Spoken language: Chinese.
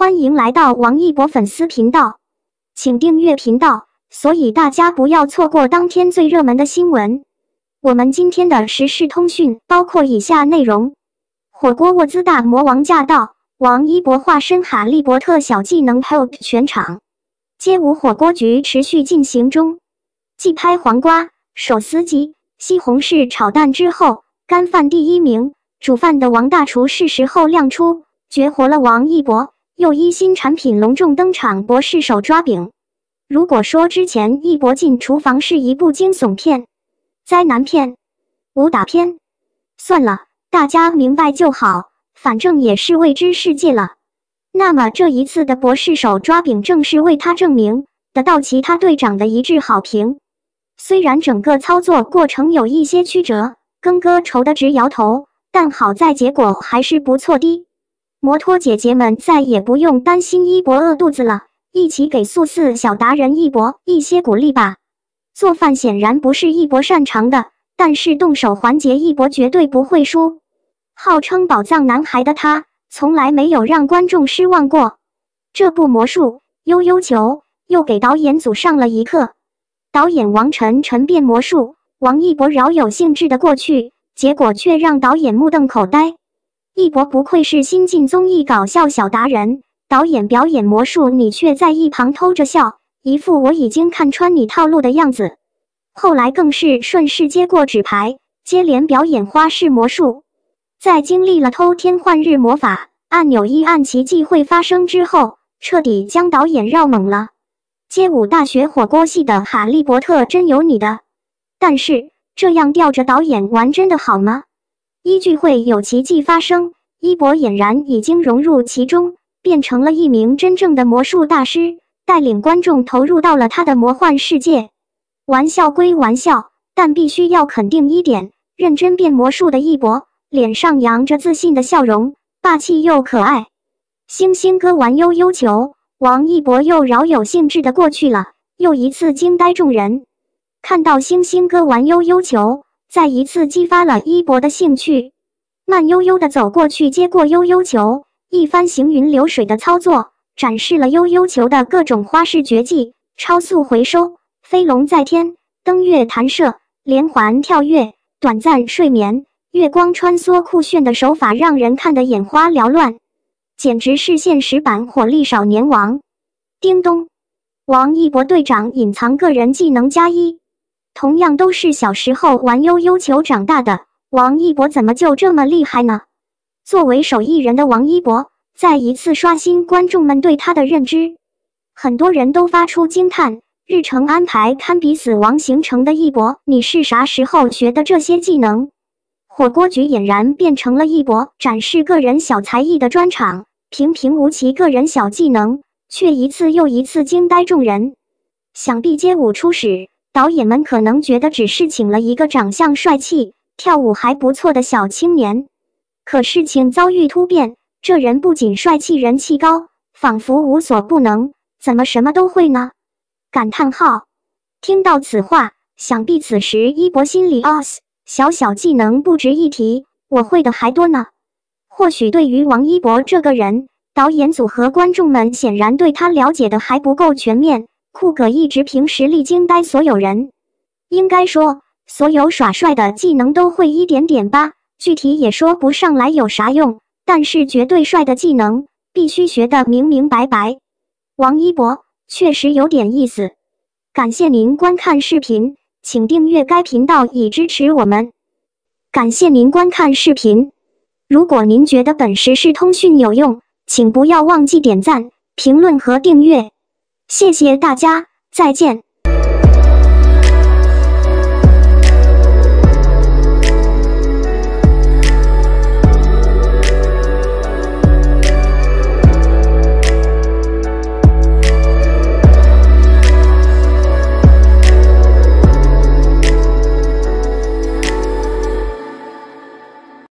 欢迎来到王一博粉丝频道，请订阅频道，所以大家不要错过当天最热门的新闻。我们今天的时事通讯包括以下内容：火锅沃兹大魔王驾到，王一博化身哈利波特小技能 help 全场。街舞火锅局持续进行中，继拍黄瓜、手撕鸡、西红柿炒蛋之后，干饭第一名，煮饭的王大厨是时候亮出，绝活了王一博。又一新产品隆重登场，博士手抓饼。如果说之前一博进厨房是一部惊悚片、灾难片、武打片，算了，大家明白就好，反正也是未知世界了。那么这一次的博士手抓饼正是为他证明，得到其他队长的一致好评。虽然整个操作过程有一些曲折，庚哥愁得直摇头，但好在结果还是不错的。摩托姐姐们再也不用担心一博饿肚子了，一起给素四小达人一博一些鼓励吧。做饭显然不是一博擅长的，但是动手环节一博绝对不会输。号称宝藏男孩的他，从来没有让观众失望过。这部魔术悠悠球又给导演组上了一课。导演王晨晨变魔术，王一博饶有兴致的过去，结果却让导演目瞪口呆。一博不愧是新晋综艺搞笑小达人，导演表演魔术，你却在一旁偷着笑，一副我已经看穿你套路的样子。后来更是顺势接过纸牌，接连表演花式魔术。在经历了偷天换日魔法、按钮一按奇迹会发生之后，彻底将导演绕懵了。街舞大学火锅系的哈利波特真有你的，但是这样吊着导演玩真的好吗？依据会有奇迹发生，一博俨然已经融入其中，变成了一名真正的魔术大师，带领观众投入到了他的魔幻世界。玩笑归玩笑，但必须要肯定一点，认真变魔术的一博，脸上扬着自信的笑容，霸气又可爱。星星哥玩悠悠球，王一博又饶有兴致的过去了，又一次惊呆众人。看到星星哥玩悠悠球，再一次激发了一博的兴趣，慢悠悠地走过去接过悠悠球，一番行云流水的操作，展示了悠悠球的各种花式绝技，超速回收、飞龙在天、登月弹射、连环跳跃、短暂睡眠、月光穿梭，酷炫的手法让人看得眼花缭乱，简直是现实版火力少年王。叮咚，王一博队长隐藏个人技能+1。同样都是小时候玩悠悠球长大的，王一博怎么就这么厉害呢？作为手艺人的王一博，再一次刷新观众们对他的认知。很多人都发出惊叹，日程安排堪比死亡行程的一博，你是啥时候学的这些技能？火锅局俨然变成了一博展示个人小才艺的专场，平平无奇个人小技能，却一次又一次惊呆众人。想必街舞初始，导演们可能觉得只是请了一个长相帅气、跳舞还不错的小青年，可事情遭遇突变，这人不仅帅气人气高，仿佛无所不能，怎么什么都会呢？感叹号！听到此话，想必此时一博心里小小技能不值一提，我会的还多呢。或许对于王一博这个人，导演组和观众们显然对他了解的还不够全面。酷哥一直凭实力惊呆所有人，应该说，所有耍帅的技能都会一点点吧，具体也说不上来有啥用，但是绝对帅的技能，必须学得明明白白。王一博确实有点意思。感谢您观看视频，请订阅该频道以支持我们。感谢您观看视频。如果您觉得本时事通讯有用，请不要忘记点赞、评论和订阅。谢谢大家，再见。